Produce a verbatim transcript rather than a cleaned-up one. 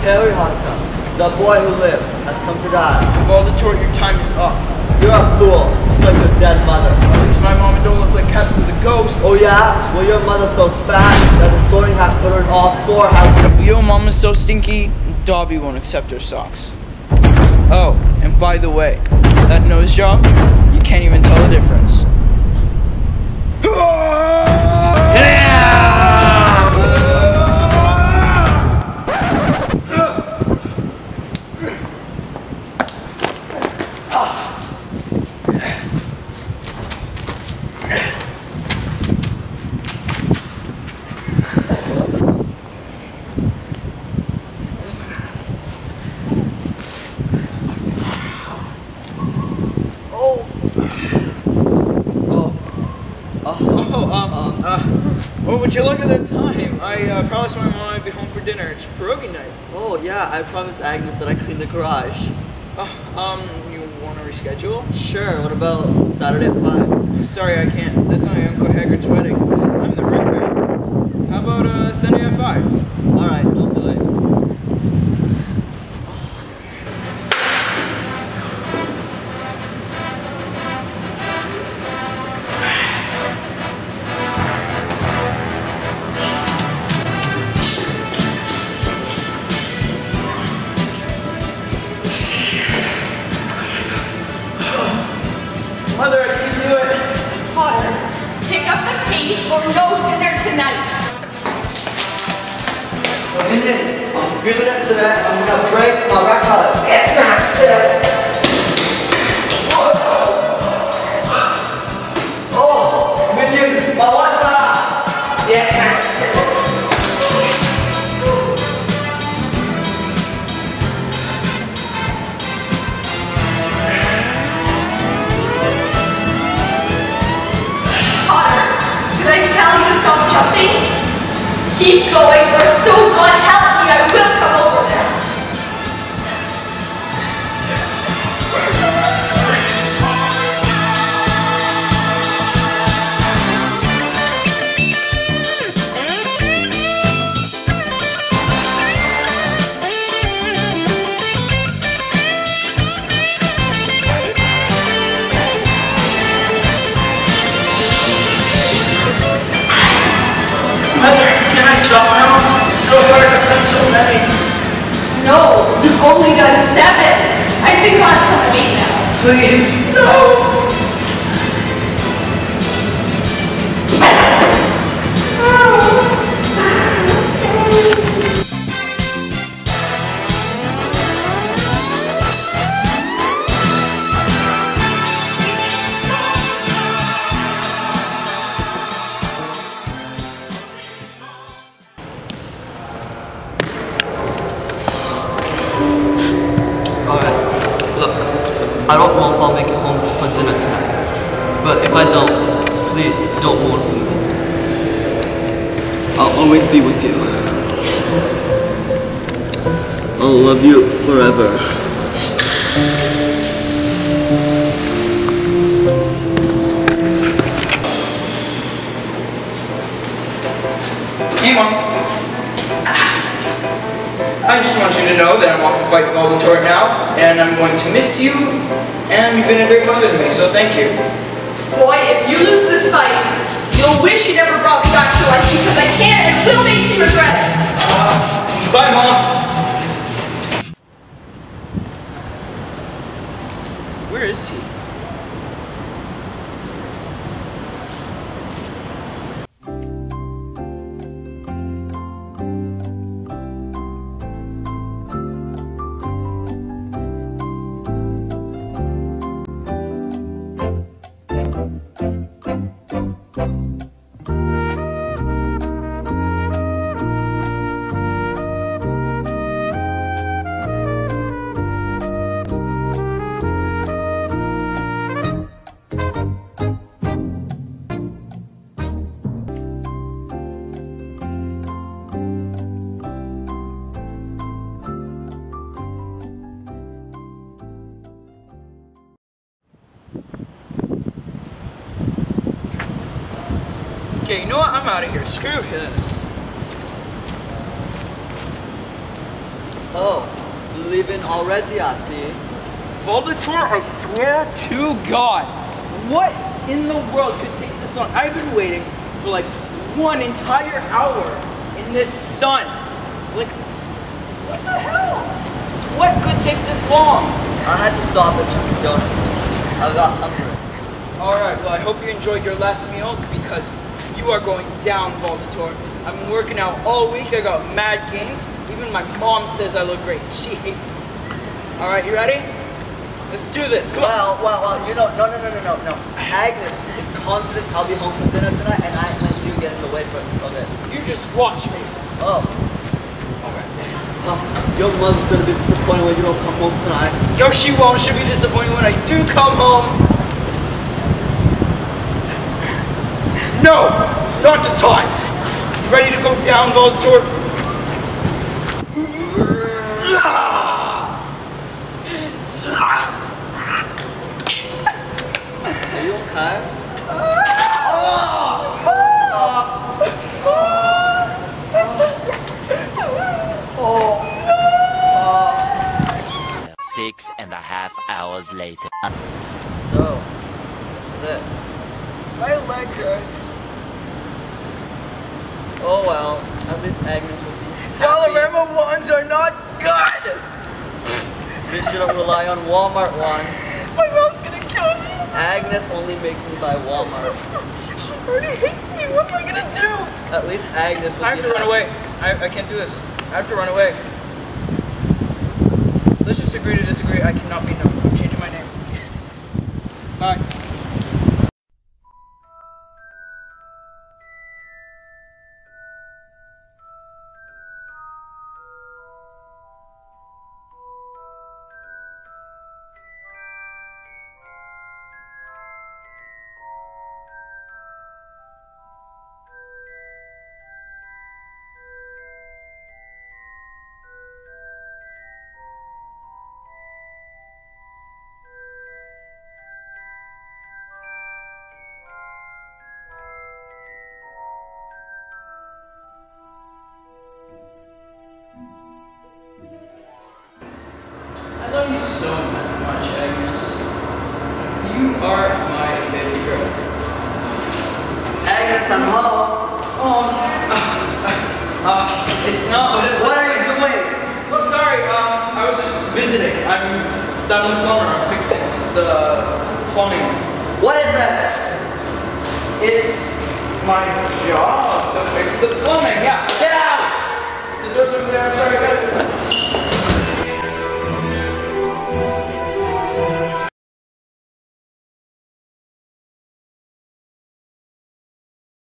Parry Hotter, the boy who lived, has come to die. Voldemort, your time is up. You're a fool, just like your dead mother. At least my mama don't look like Casper the Ghost. Oh yeah? Well, your mother's so fat that the sorting hat put her in all four houses. Your mama's so stinky, Dobby won't accept her socks. Oh, and by the way, that nose job, you can't even tell the difference. Well, would you look at the time? I uh, promised my mom I'd be home for dinner. It's pierogi night. Oh yeah, I promised Agnes that I'd clean the garage. Uh, um, you want to reschedule? Sure, what about Saturday at five? Sorry, I can't. That's my Uncle Hagrid's wedding. I'm the ring bearer. How about uh, Sunday at five? Alright, don't be late. Mother, can you do it? Potter, pick up the pace or no dinner tonight. Minion, I'm feeling it today. I'm gonna break my record. Yes, master. Oh, Minion, my water! Yes, master. Keep going, or so God help me, I will come over there. Mother, can I stop now? It's so hard, I've done so many. No, you've only done seven. I think I'll have to wait now. Please, no! I don't know if I'll make it home for dinner tonight, but if I don't, please don't mourn for me. I'll always be with you. I'll love you forever. Hey, Mom. I just want you to know that I'm off to fight Voldemort now, and I'm going to miss you, and you've been a great mother to me, so thank you. Boy, if you lose this fight, you'll wish you never brought me back to life because I can and it will make you regret it. Uh, bye, Mom. Where is he? Okay, you know what? I'm out of here. Screw this. Oh, leaving already, I see. Voldator, I swear to God, what in the world could take this long? I've been waiting for like one entire hour in this sun. Like, what the hell? What could take this long? I had to stop at Dunkin' Donuts. I got hungry. Alright, well I hope you enjoyed your last meal because you are going down, Voldator. I've been working out all week, I got mad gains. Even my mom says I look great. She hates me. Alright, you ready? Let's do this, come well, on. Well, well, you know, no, no, no, no, no, no. Agnes is confident I'll be home for dinner tonight and I let you get in the way for, of it. You just watch me. Oh. Alright. Well, your mother's gonna be disappointed when you don't come home tonight. No, she won't. She'll be disappointed when I do come home. No! It's not the time! You ready to go down, Voldator? Are you okay? Six and a half hours later. So, this is it. My leg hurts. Oh well, at least Agnes will be happy. Dollarama ones are not good! You shouldn't rely on Walmart ones. My mom's gonna kill me! Agnes only makes me buy Walmart. She already hates me, what am I gonna do? At least Agnes will I have be to run happy. away. I, I can't do this. I have to run away. Let's just agree to disagree. I cannot be known. I'm changing my name. Bye. I love you so much, Agnes. You are my baby girl. Agnes, I'm home. Oh, uh, uh, it's not. What, it, What are you doing? I'm sorry. Um, I was just visiting. I'm I'm the plumber. I'm fixing the plumbing. What is this? It's my job to fix the plumbing. Yeah. Get out! The door's over there. I'm sorry. I got it.